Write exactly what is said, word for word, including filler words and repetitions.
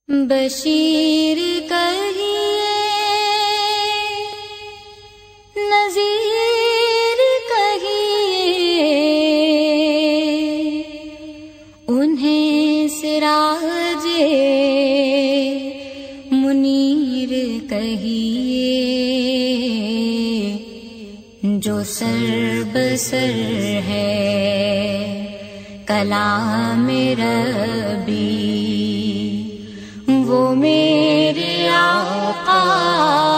بشیر کہیے، نذیر کہیے، انہیں سراج منیر کہیے، جو سر بسر ہے کلام ربی، وہ میرے آقا